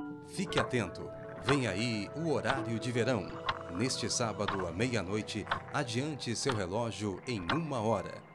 Fique atento, vem aí o horário de verão. Neste sábado à meia-noite, adiante seu relógio em 1 hora.